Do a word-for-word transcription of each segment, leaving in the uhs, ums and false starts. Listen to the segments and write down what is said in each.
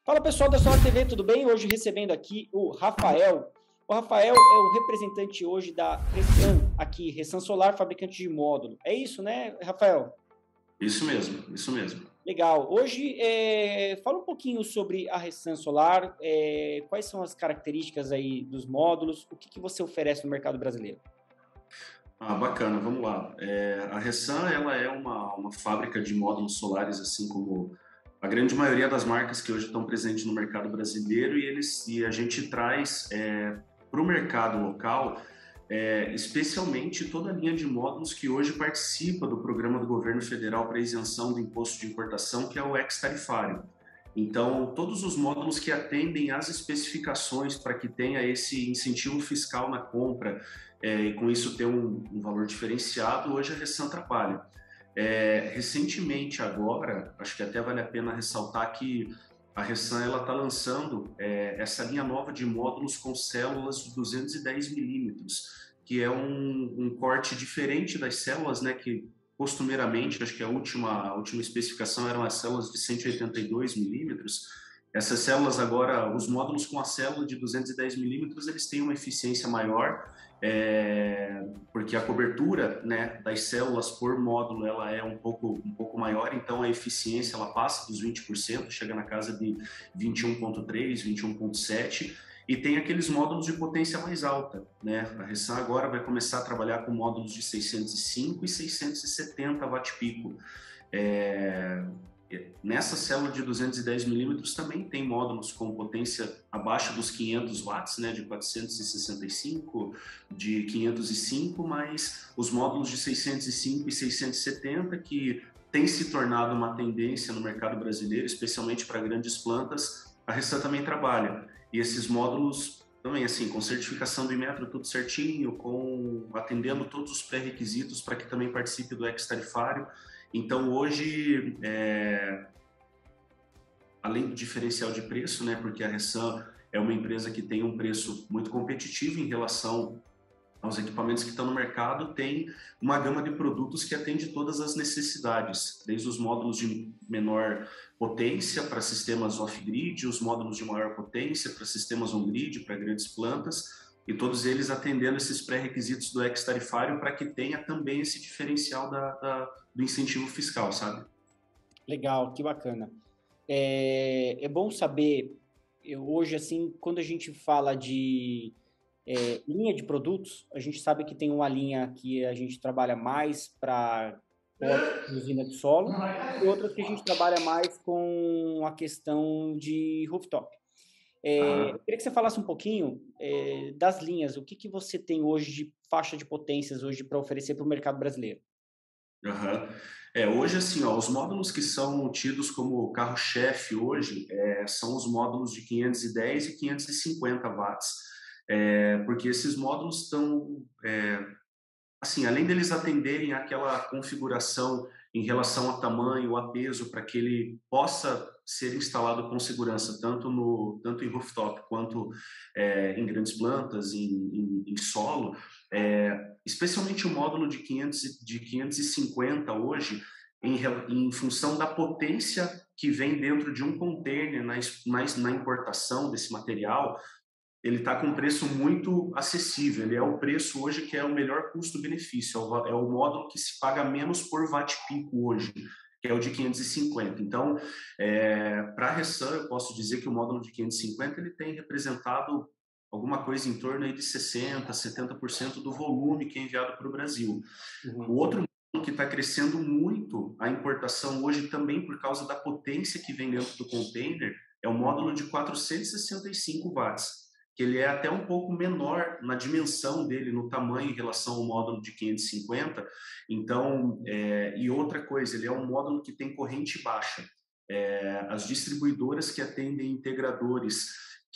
Fala pessoal da Solar T V, tudo bem? Hoje recebendo aqui o Rafael. O Rafael é o representante hoje da Ressan, aqui, Ressan Solar, fabricante de módulo. É isso, né, Rafael? Isso mesmo, isso mesmo. Legal. Hoje, é, fala um pouquinho sobre a Ressan Solar, é, quais são as características aí dos módulos, o que, que você oferece no mercado brasileiro? Ah, bacana, vamos lá. É, a Ressan, ela é uma, uma fábrica de módulos solares, assim como a grande maioria das marcas que hoje estão presentes no mercado brasileiro, e, eles, e a gente traz é, para o mercado local, é, especialmente toda a linha de módulos que hoje participa do programa do governo federal para isenção do imposto de importação, que é o ex-tarifário. Então, todos os módulos que atendem às especificações para que tenha esse incentivo fiscal na compra é, e com isso ter um, um valor diferenciado, hoje a Ressan trabalha. É, recentemente agora, acho que até vale a pena ressaltar que a Ressan está lançando é, essa linha nova de módulos com células de duzentos e dez milímetros, que é um, um corte diferente das células, né, que costumeiramente, acho que a última, a última especificação eram as células de cento e oitenta e dois milímetros. Essas células agora, os módulos com a célula de duzentos e dez milímetros, eles têm uma eficiência maior, é, porque a cobertura, né, das células por módulo ela é um pouco, um pouco maior, então a eficiência ela passa dos vinte por cento, chega na casa de vinte e um vírgula três, vinte e um vírgula sete, e tem aqueles módulos de potência mais alta, né? A Ressan agora vai começar a trabalhar com módulos de seiscentos e cinco e seiscentos e setenta watt-pico. É... Nessa célula de duzentos e dez milímetros também tem módulos com potência abaixo dos quinhentos watts, né, de quatrocentos e sessenta e cinco, de quinhentos e cinco, mas os módulos de seiscentos e cinco e seiscentos e setenta, que tem se tornado uma tendência no mercado brasileiro, especialmente para grandes plantas, a Ressan também trabalha. E esses módulos também, assim, com certificação do Inmetro, tudo certinho, com, atendendo todos os pré-requisitos para que também participe do ex-tarifário. Então, hoje, é, além do diferencial de preço, né, porque a Ressan é uma empresa que tem um preço muito competitivo em relação aos equipamentos que estão no mercado, tem uma gama de produtos que atende todas as necessidades, desde os módulos de menor potência para sistemas off-grid, os módulos de maior potência para sistemas on-grid, para grandes plantas, e todos eles atendendo esses pré-requisitos do ex-tarifário para que tenha também esse diferencial da, da, do incentivo fiscal, sabe? Legal, que bacana. É, é bom saber, eu, hoje, assim, quando a gente fala de É, linha de produtos, a gente sabe que tem uma linha que a gente trabalha mais para usina de solo e outras que a gente trabalha mais com a questão de rooftop. É, eu Aham. queria que você falasse um pouquinho é, das linhas, o que, que você tem hoje de faixa de potências hoje para oferecer para o mercado brasileiro? Aham. É, hoje, assim, ó, os módulos que são tidos como carro-chefe hoje é, são os módulos de quinhentos e dez e quinhentos e cinquenta watts, é, porque esses módulos estão, é, assim, além deles atenderem aquela configuração em relação a tamanho, a peso, para que ele possa ser instalado com segurança, tanto, no, tanto em rooftop quanto é, em grandes plantas, em, em, em solo, é, especialmente o módulo de, quinhentos, de quinhentos e cinquenta hoje, em, em função da potência que vem dentro de um container na, na, na importação desse material, ele está com um preço muito acessível. Ele é o preço hoje que é o melhor custo-benefício. É o, é o módulo que se paga menos por watt-pico hoje, que é o de quinhentos e cinquenta. Então, é, para a Ressan, eu posso dizer que o módulo de quinhentos e cinquenta ele tem representado alguma coisa em torno aí de sessenta por cento, setenta por cento do volume que é enviado para o Brasil. O Uhum. outro módulo que está crescendo muito a importação hoje também por causa da potência que vem dentro do container é o módulo de quatrocentos e sessenta e cinco watts, que ele é até um pouco menor na dimensão dele, no tamanho em relação ao módulo de quinhentos e cinquenta. Então, é, e outra coisa, ele é um módulo que tem corrente baixa. É, as distribuidoras que atendem integradores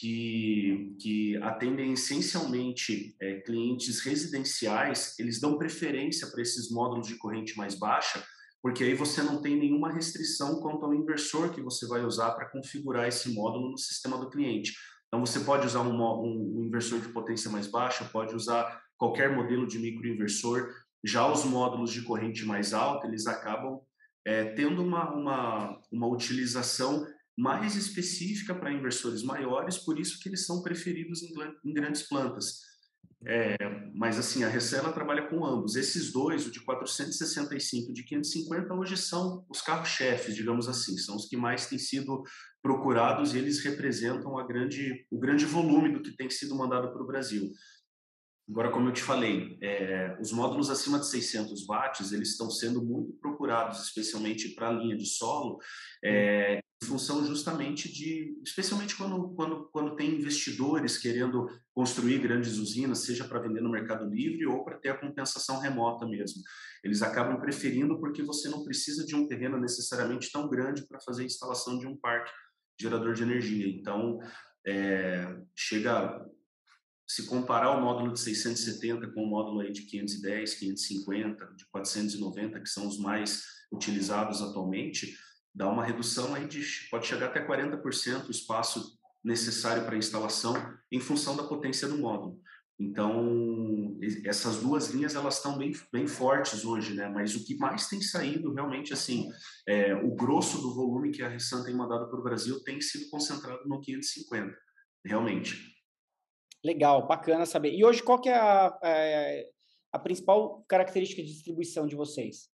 que, que atendem essencialmente é, clientes residenciais, eles dão preferência para esses módulos de corrente mais baixa, porque aí você não tem nenhuma restrição quanto ao inversor que você vai usar para configurar esse módulo no sistema do cliente. Então, você pode usar um, um, um inversor de potência mais baixa, pode usar qualquer modelo de microinversor. Já os módulos de corrente mais alta, eles acabam é, tendo uma, uma, uma utilização mais específica para inversores maiores, por isso que eles são preferidos em, em grandes plantas. É, mas assim, a Ressan ela trabalha com ambos. Esses dois, o de quatrocentos e sessenta e cinco e o de quinhentos e cinquenta, hoje são os carros-chefes, digamos assim, são os que mais têm sido procurados e eles representam a grande, o grande volume do que tem sido mandado para o Brasil. Agora, como eu te falei, é, os módulos acima de seiscentos watts, eles estão sendo muito procurados, especialmente para a linha de solo, é, em função justamente de, especialmente quando, quando, quando tem investidores querendo construir grandes usinas, seja para vender no Mercado Livre ou para ter a compensação remota mesmo. Eles acabam preferindo porque você não precisa de um terreno necessariamente tão grande para fazer a instalação de um parque gerador de energia. Então, é, chega... Se comparar o módulo de seiscentos e setenta com o módulo aí de quinhentos e dez, quinhentos e cinquenta, de quatrocentos e noventa, que são os mais utilizados atualmente, dá uma redução aí de, pode chegar até quarenta por cento o espaço necessário para a instalação em função da potência do módulo. Então, essas duas linhas, elas estão bem, bem fortes hoje, né? Mas o que mais tem saído, realmente, assim, é, o grosso do volume que a Ressan tem mandado para o Brasil tem sido concentrado no quinhentos e cinquenta, realmente. Legal, bacana saber. E hoje, qual que é a, a, a principal característica de distribuição de vocês?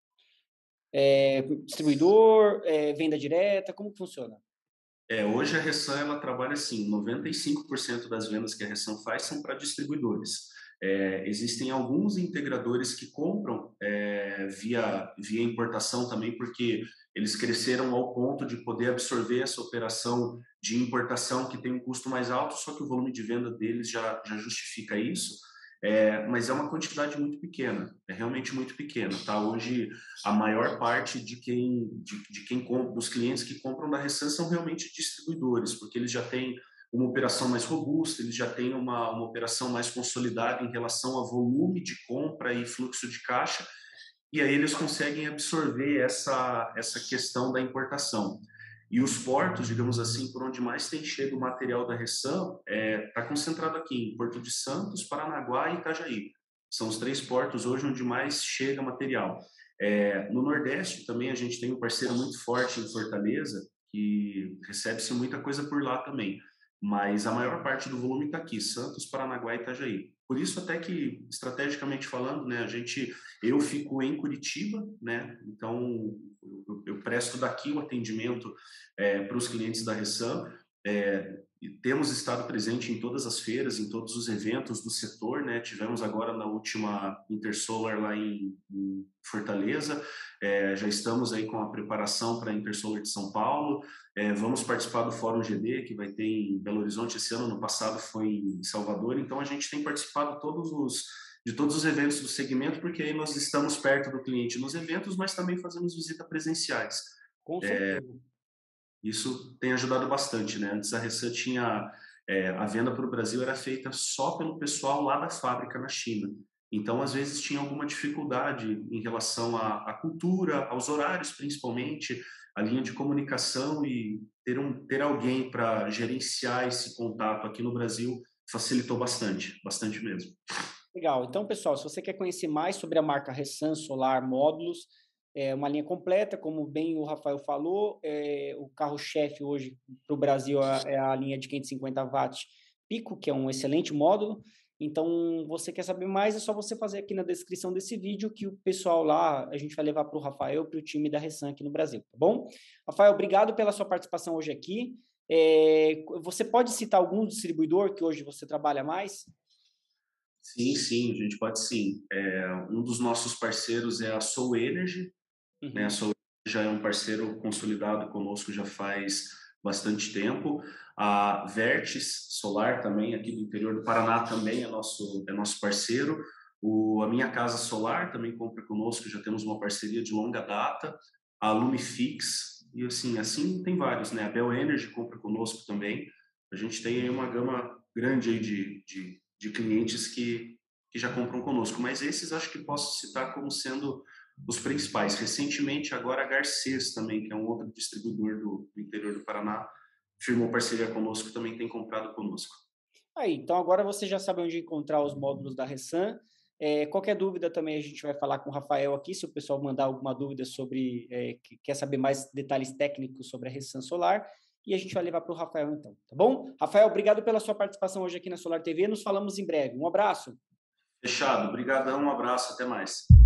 É, distribuidor, é, venda direta, como que funciona? É, hoje a Ressan ela trabalha assim, noventa e cinco por cento das vendas que a Ressan faz são para distribuidores. É, existem alguns integradores que compram é, via, via importação também, porque eles cresceram ao ponto de poder absorver essa operação de importação que tem um custo mais alto, só que o volume de venda deles já, já justifica isso. É, mas é uma quantidade muito pequena, é realmente muito pequena, tá? Hoje a maior parte de quem, de, de quem compra, dos clientes que compram da Ressan são realmente distribuidores, porque eles já têm uma operação mais robusta, eles já têm uma, uma operação mais consolidada em relação a volume de compra e fluxo de caixa, e aí eles conseguem absorver essa, essa questão da importação. E os portos, digamos assim, por onde mais tem chego o material da Ressan, está é, tá concentrado aqui em Porto de Santos, Paranaguá e Itajaí. São os três portos hoje onde mais chega material. É, no Nordeste também a gente tem um parceiro muito forte em Fortaleza, que recebe-se muita coisa por lá também. Mas a maior parte do volume está aqui, Santos, Paranaguá e Itajaí. Por isso até que, estrategicamente falando, né, a gente, eu fico em Curitiba, né, então eu, eu presto daqui o atendimento é, para os clientes da Ressan. É, temos estado presente em todas as feiras, em todos os eventos do setor, né? Tivemos agora na última Intersolar lá em, em Fortaleza, é, já estamos aí com a preparação para a Intersolar de São Paulo, é, vamos participar do Fórum G D, que vai ter em Belo Horizonte esse ano, no passado foi em Salvador, então a gente tem participado todos os, de todos os eventos do segmento, porque aí nós estamos perto do cliente nos eventos, mas também fazemos visitas presenciais. Com certeza. É, isso tem ajudado bastante, né? Antes a Ressan tinha é, a venda para o Brasil era feita só pelo pessoal lá da fábrica na China. Então, às vezes tinha alguma dificuldade em relação à, à cultura, aos horários, principalmente, a linha de comunicação e ter um ter alguém para gerenciar esse contato aqui no Brasil facilitou bastante, bastante mesmo. Legal. Então, pessoal, se você quer conhecer mais sobre a marca Ressan Solar Módulos, é uma linha completa, como bem o Rafael falou, é, o carro-chefe hoje para o Brasil é a linha de quinhentos e cinquenta watts Pico, que é um excelente módulo. Então, você quer saber mais, é só você fazer aqui na descrição desse vídeo que o pessoal lá, a gente vai levar para o Rafael, para o time da Ressan aqui no Brasil, tá bom? Rafael, obrigado pela sua participação hoje aqui. É, você pode citar algum distribuidor que hoje você trabalha mais? Sim, sim, a gente pode sim. É, um dos nossos parceiros é a Soul Energy, Uhum. né? A Soul já é um parceiro consolidado conosco já faz bastante tempo. A Vertis Solar também, aqui do interior do Paraná, também é nosso, é nosso parceiro. O, a Minha Casa Solar também compra conosco, já temos uma parceria de longa data. A Lumifix, e assim, assim tem vários, né? A Bell Energy compra conosco também. A gente tem aí uma gama grande aí de, de, de clientes que, que já compram conosco, mas esses acho que posso citar como sendo os principais. Recentemente, agora a Garcês também, que é um outro distribuidor do, do interior do Paraná, firmou parceria conosco, também tem comprado conosco. Aí, então agora você já sabe onde encontrar os módulos da Ressan. É, qualquer dúvida também a gente vai falar com o Rafael aqui, se o pessoal mandar alguma dúvida sobre, é, que quer saber mais detalhes técnicos sobre a Ressan Solar. e a gente vai levar para o Rafael então, tá bom? Rafael, obrigado pela sua participação hoje aqui na Solar T V, nos falamos em breve. Um abraço. Fechado, obrigadão, um abraço, até mais.